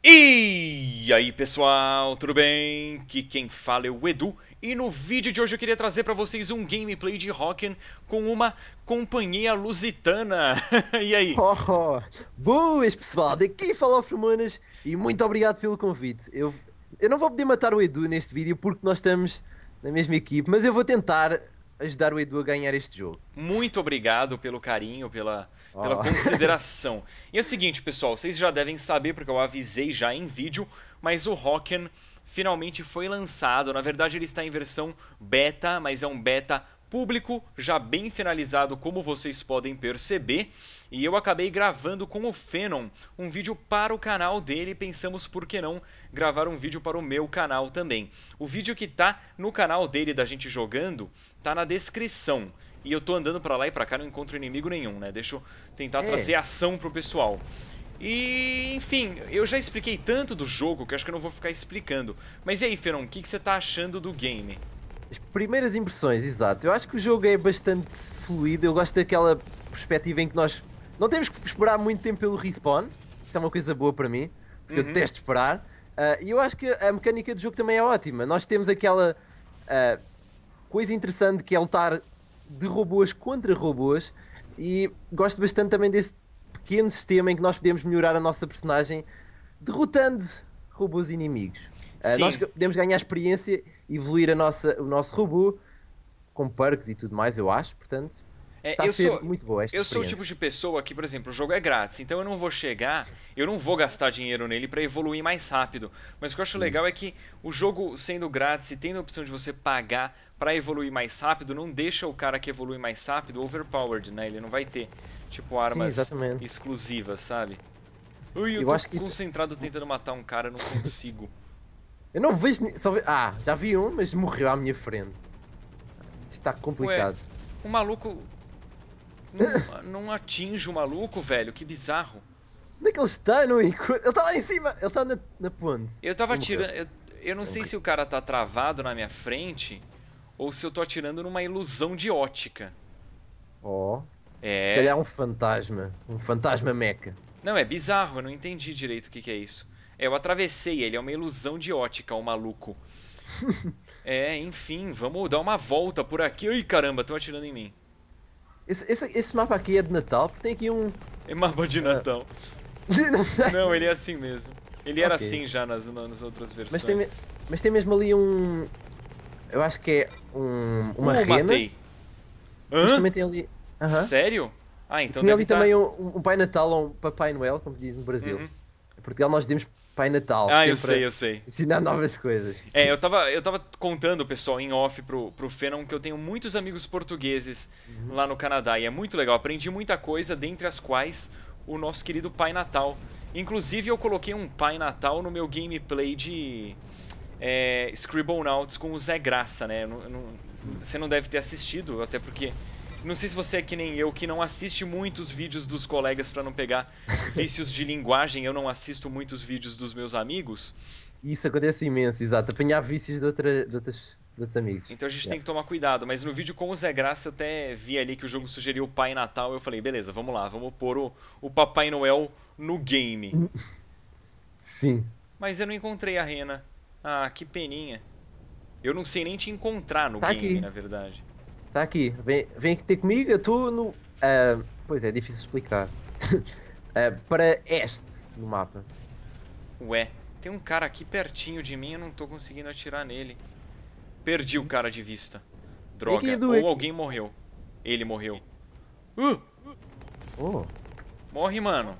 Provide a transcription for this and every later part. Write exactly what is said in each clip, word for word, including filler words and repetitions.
E aí pessoal, tudo bem? Aqui quem fala é o Edu e no vídeo de hoje eu queria trazer pra vocês um gameplay de Hocken com uma companhia lusitana. E aí? Oh, oh. Boas pessoal, daqui fala o Formonas e muito obrigado pelo convite. Eu, eu não vou poder matar o Edu neste vídeo porque nós estamos na mesma equipe, mas eu vou tentar ajudar o Edu a ganhar este jogo. Muito obrigado pelo carinho, pela, pela Oh. consideração. E é o seguinte pessoal, vocês já devem saber porque eu avisei já em vídeo, mas o Hocken finalmente foi lançado. Na verdade ele está em versão beta, mas é um beta público, já bem finalizado, como vocês podem perceber. E eu acabei gravando com o Fenon um vídeo para o canal dele. Pensamos por que não gravar um vídeo para o meu canal também. O vídeo que tá no canal dele da gente jogando tá na descrição. E eu tô andando pra lá e pra cá, não encontro inimigo nenhum, né? Deixa eu tentar É. trazer ação pro pessoal. E, enfim, eu já expliquei tanto do jogo que eu acho que eu não vou ficar explicando. Mas e aí, Fenon, o que, que você tá achando do game? As primeiras impressões, exato. Eu acho que o jogo é bastante fluido. Eu gosto daquela perspectiva em que nós não temos que esperar muito tempo pelo respawn. Isso é uma coisa boa para mim, porque eu Uhum. detesto esperar. Ah, E eu acho que a mecânica do jogo também é ótima. Nós temos aquela ah, coisa interessante que é lutar de robôs contra robôs. E gosto bastante também desse pequeno sistema em que nós podemos melhorar a nossa personagem derrotando robôs inimigos. Ah, nós Sim. podemos ganhar experiência, evoluir a nossa, o nosso robô com perks e tudo mais, eu acho. Portanto, É, está a eu ser sou, muito boa esta eu sou o experiência. tipo de pessoa que, por exemplo, o jogo é grátis, então eu não vou chegar, eu não vou gastar dinheiro nele pra evoluir mais rápido. Mas o que eu acho legal é Isso. que o jogo sendo grátis e tendo a opção de você pagar pra evoluir mais rápido, não deixa o cara que evolui mais rápido overpowered, né? Ele não vai ter, tipo, Sim, armas exatamente. exclusivas, sabe? Ui, eu Eu tô acho que isso. concentrado tentando matar um cara, eu não consigo. Eu não vejo. ni- Só ve- Ah, já vi um, mas morreu à minha frente. Isto está Ué, complicado. o maluco não, não atinge o maluco, velho, que bizarro. Onde é que ele está? Não encontro- Ele está lá em cima! Ele está na, na ponte. Eu tava E morreu. atirando. Eu, eu não Eu sei morri. se o cara tá travado na minha frente ou se eu tô atirando numa ilusão de ótica. Oh. Se É. calhar um fantasma. Um fantasma meca. Não, é bizarro, eu não entendi direito o que, que é isso. É, eu atravessei ele, é uma ilusão de ótica, o maluco. É, enfim, vamos dar uma volta por aqui. Ai, caramba, estão atirando em mim. Esse, esse, esse mapa aqui é de Natal, porque tem aqui um. É mapa de Natal. Não sei. Não, ele é assim mesmo. Ele era Ok. assim já nas, nas outras versões. Mas tem, me- mas tem mesmo ali um. Eu acho que é um, uma Uh, rena. matei. Mas Hã? também tem ali. Aham. Sério? Ah, E então tinha deve ali estar... também um, um Pai Natal ou um Papai Noel, como diz no Brasil. Uhum. Em Portugal nós dizemos Pai Natal, Ah, eu sempre sei, a eu sei. ensinar novas coisas. É, eu tava, eu tava contando, pessoal, em off pro, pro Fenon que eu tenho muitos amigos portugueses lá no Canadá e é muito legal. Aprendi muita coisa, dentre as quais o nosso querido Pai Natal. Inclusive, eu coloquei um Pai Natal no meu gameplay de é, Scribblenauts com o Zé Graça, né? Eu não- eu não- você não deve ter assistido, até porque... Não sei se você é que nem eu, que não assiste muitos vídeos dos colegas pra não pegar vícios de linguagem. Eu não assisto muitos vídeos dos meus amigos. E isso acontece imenso, exato. Apanhar vícios de, outra, de, outras, de outros amigos. Então a gente tem Yeah. que tomar cuidado, mas no vídeo com o Zé Graça eu até vi ali que o jogo sugeriu o Pai Natal, eu falei, beleza, vamos lá, vamos pôr o, o Papai Noel no game. Sim. Mas eu não encontrei a rena. Ah, que peninha. Eu não sei nem te encontrar no Tá game, aqui. na verdade. Está aqui. Vem, vem aqui ter comigo, eu estou no. ah, pois é, é difícil explicar. Ah, para este no mapa. Ué, tem um cara aqui pertinho de mim, eu não tô conseguindo atirar nele. Perdi o cara de vista. Droga, Aqui, Edu, ou aqui. alguém morreu. Ele morreu. Uh! Oh, Morre, mano.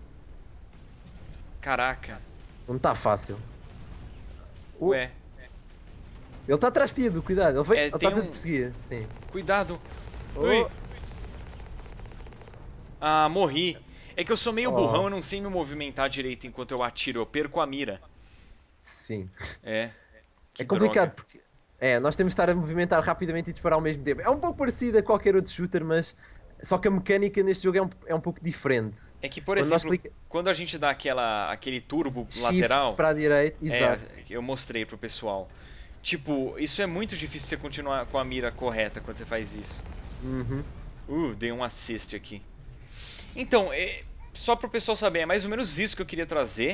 Caraca. não está fácil. Oh, Ué, ele está atrás de ti, Edu, cuidado. Ele vem- É, ele tem está a um- te perseguir. Sim. cuidado. Oh, Ui. Ah, morri. É que eu sou meio Oh. burrão, eu não sei me movimentar direito enquanto eu atiro, eu perco a mira. sim. É. Que É complicado droga. porque. É, nós temos de estar a movimentar rapidamente e disparar ao mesmo tempo. É um pouco parecido a qualquer outro shooter, mas. Só que a mecânica neste jogo é um, é um pouco diferente. É que, por Quando nós exemplo, clica- quando a gente dá aquela, aquele turbo Shift lateral, para a direita, é, exato. eu mostrei pro pessoal. Tipo, isso é muito difícil você continuar com a mira correta quando você faz isso. Uhum. Uh, dei um assist aqui. Então, é, só pro pessoal saber, é mais ou menos isso que eu queria trazer.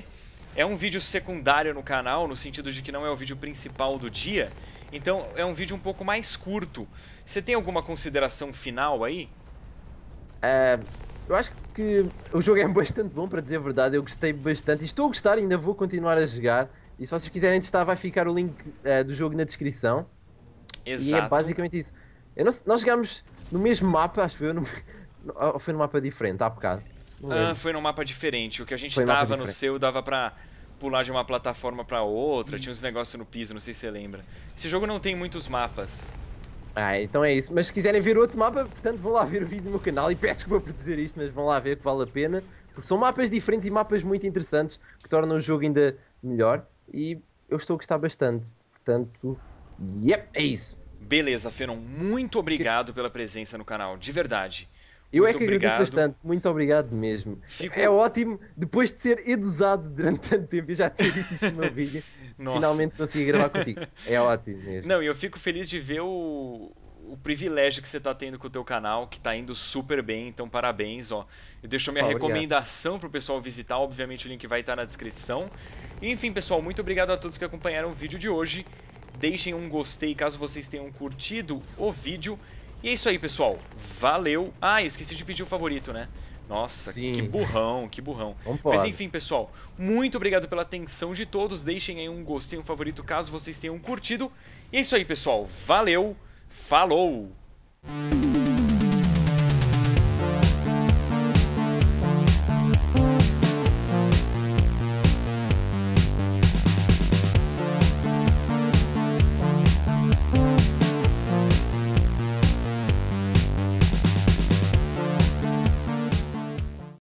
É um vídeo secundário no canal, no sentido de que não é o vídeo principal do dia. Então é um vídeo um pouco mais curto. Você tem alguma consideração final aí? É, eu acho que o jogo é bastante bom, para dizer a verdade. Eu gostei bastante e estou a gostar, ainda vou continuar a jogar. E se vocês quiserem testar, vai ficar o link uh, do jogo na descrição. Exato. E é basicamente isso. Eu não, nós jogámos no mesmo mapa, acho que eu. No, ou foi num mapa diferente, há bocado. Ah, foi num mapa diferente. O que a gente Foi um mapa tava no diferente. seu dava pra pular de uma plataforma pra outra. Tinha uns negócios no piso, não sei se você lembra. Esse jogo não tem muitos mapas. Ah, então é isso. Mas se quiserem ver outro mapa, portanto vão lá ver o vídeo no meu canal. E peço desculpa por dizer isto, mas vão lá ver que vale a pena. Porque são mapas diferentes e mapas muito interessantes que tornam o jogo ainda melhor. E eu estou a gostar bastante. Portanto, yep, é isso. Beleza, Fenon, muito obrigado pela presença no canal, de verdade. Eu Muito é que obrigado. agradeço bastante, muito obrigado mesmo. Fico- É ótimo, depois de ser edusado durante tanto tempo, eu já tinha dito isto no meu vídeo, Nossa. finalmente consegui gravar contigo. É ótimo mesmo. Não, e eu fico feliz de ver o, o privilégio que você tá tendo com o teu canal, que tá indo super bem, então parabéns, ó. Eu deixo minha Ó, obrigado. recomendação pro pessoal visitar, obviamente o link vai estar na descrição. E, enfim, pessoal, muito obrigado a todos que acompanharam o vídeo de hoje. Deixem um gostei caso vocês tenham curtido o vídeo. E é isso aí, pessoal. Valeu. Ah, esqueci de pedir o favorito, né? Nossa, Sim. que burrão, que burrão. Não Mas pode. enfim, pessoal, muito obrigado pela atenção de todos. Deixem aí um gostei, um favorito caso vocês tenham curtido. E é isso aí, pessoal. Valeu. Falou.